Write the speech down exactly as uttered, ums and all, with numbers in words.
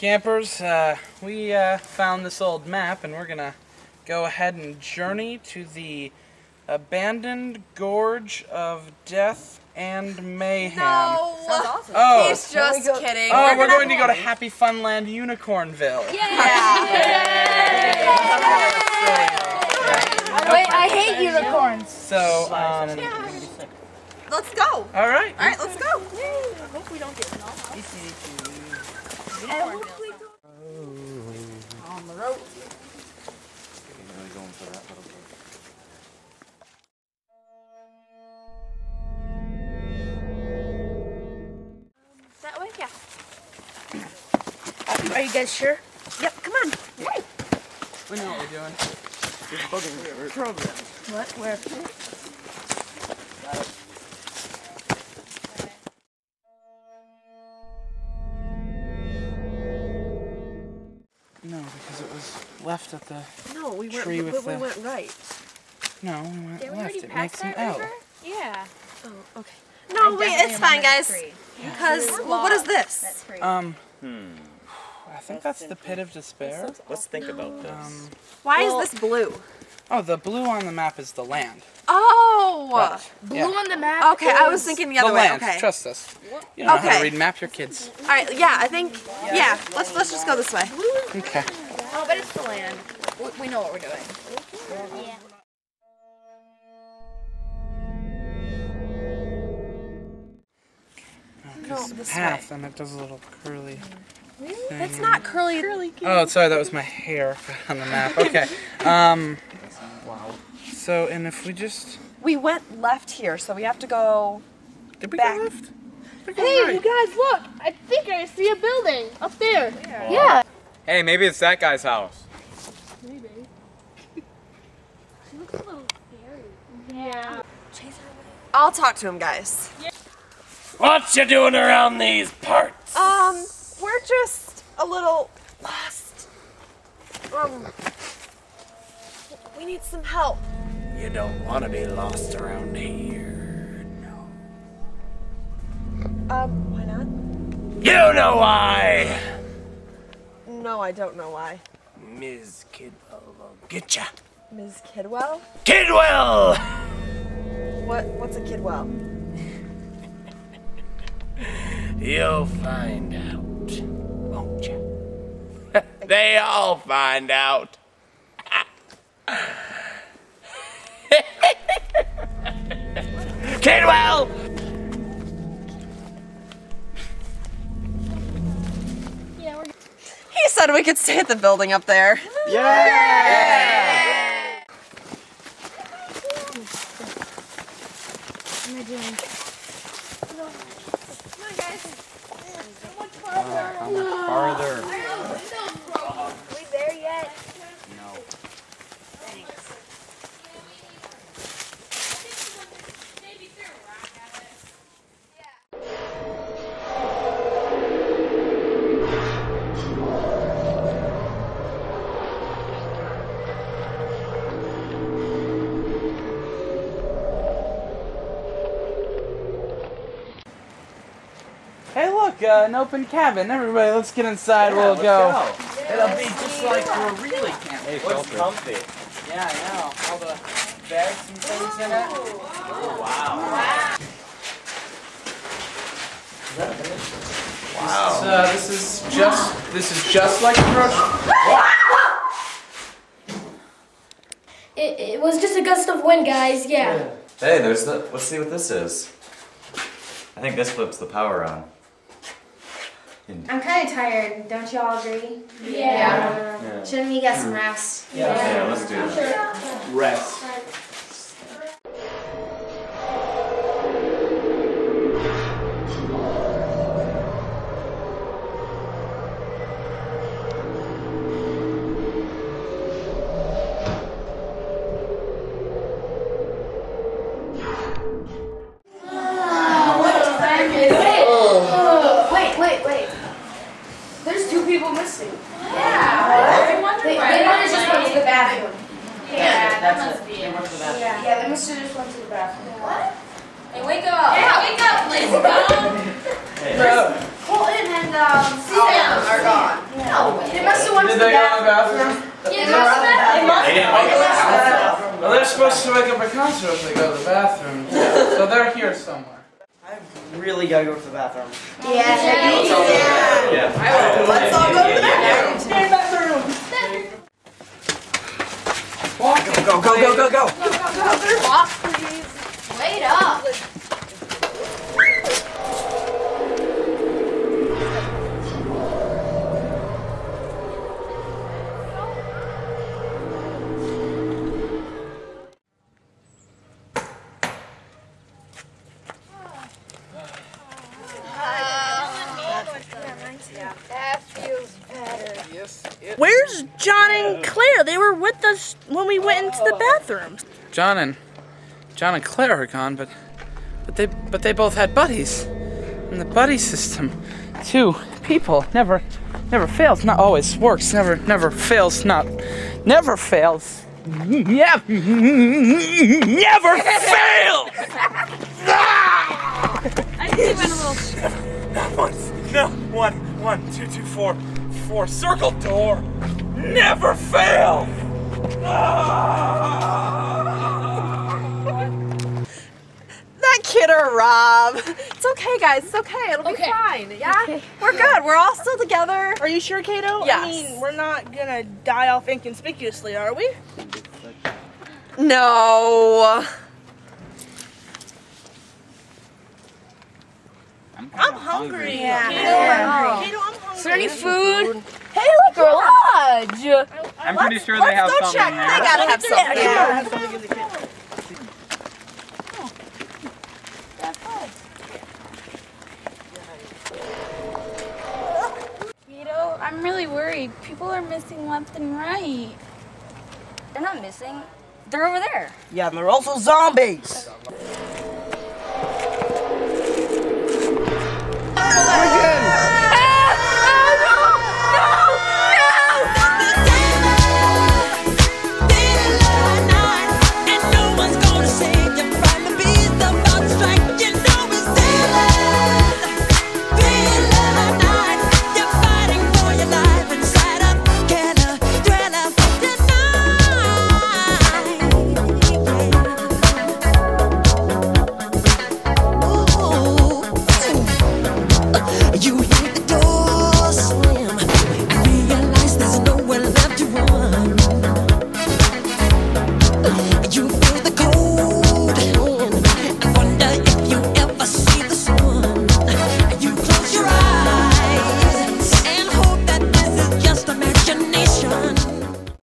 Campers, uh, we uh, found this old map and we're gonna go ahead and journey to the abandoned Gorge of Death and Mayhem. No! Sounds awesome. Oh, He's just go, kidding. oh, we're, we're gonna, going to go to Happy Funland Unicornville. Yeah! Wait, I hate unicorns. So, um, Let's go! alright. Alright, let's go! I hope we don't get lost. On the road. That way, yeah. Are you guys sure? Yep, come on. We know what we're doing. Program. What? Where? No, because it was left at the No, we went, tree but with we the... went right. No, we went Did we left. already It pass makes an that L. river? Yeah. Oh, okay. No, wait, it's fine, guys. Because, well, what is this? Um, Hmm. I think that's the Pit of Despair. Let's think about this. Um, Why Well- is this blue? oh, the blue on the map is the land. Oh! Right. Blue Yeah. on the map. Okay, I was is- thinking the The other way. land. Okay. Trust us. You don't know how Okay. to read map, your kids. Alright, yeah, I think, yeah, let's let's just go this way. Okay. Oh, but it's the land. We, we know what we're doing. Yeah. Because No, the this path, and it does a little curly thing. It's not curly. curly. Oh, sorry, that was my hair on the map. Okay. Um. Wow. So, and if we just We went left here, so we have to go did we back. go left? We go Hey, right. you guys, look! I think I see a building up there. Yeah. Hey, maybe it's that guy's house. Maybe. She looks a little scary. Yeah. I'll talk to him, guys. What you doing around these parts? Um, we're just a little lost. Um, we need some help. You don't want to be lost around here. No. Um, why not? You know why? No, I don't know why. Miz Kidwell will get ya. Miz Kidwell? Kidwell! What? What's a Kidwell? You'll find out, won't you? They all find out. Kidwell! Yeah, we're He said we could stay at the building up there. Yeah! What am I doing? Come on, guys. So much farther. How much farther? Are we there yet? No. Hey, look, uh, an open cabin. Everybody, let's get inside. we'll go. It'll be just like we're really camping. Looks comfy. Yeah, I know. All the beds and things in it. Wow. Wow. So, uh, this is just this is just like a grocery. It, it was just a gust of wind, guys. Yeah. Hey, there's the. Let's see what this is. I think this flips the power on. In- I'm kind of tired, don't you all agree? Yeah. yeah. Shouldn't we get some rest? yeah, let's do that. Rest. Wait, wait, wait. There's two people missing. Yeah. They, they might have just went to the bathroom. Yeah, that must be it. Yeah, they must have just went to the bathroom. What? Hey, wake up! Yeah, wake up, Liz. No. Colton and um, Sam are gone. They must have went to Did the they go to the bathroom. bathroom? Yeah, they must They didn't wake up. Well, they're supposed to wake up a concert if they go to the bathroom. So they're here somewhere. I really gotta go to the bathroom. Yeah. Let's all go to bed. Yeah. Let's all go to the bathroom. Stand back room. Go, go, go, go, go. Walk, please. Wait up. That feels better. Yes. It Where's John and Claire? They were with us when we went into the bathroom. John and John and Claire are gone, but but they but they both had buddies. And the buddy system, two people never never fails, not always works, never never fails, not never fails. Never never fails. One, no, one, one, two, two, four, four. Circle door. Never fail. That kid or Rob. It's okay, guys. It's okay. It'll Okay. be fine. Yeah? We're good. We're all still together. Are you sure, Kato? Yes. I mean, we're not gonna die off inconspicuously, are we? No. I'm hungry. Yeah. Kato, Kato, I'm hungry. Is there any food? Hey, look, we're lodge. I'm pretty sure they have Let's go something check. there. They gotta have something. Yeah, Yeah. have something in the kitchen. Vito, I'm really worried. People are missing left and right. They're not missing. They're over there. Yeah, and they're also zombies.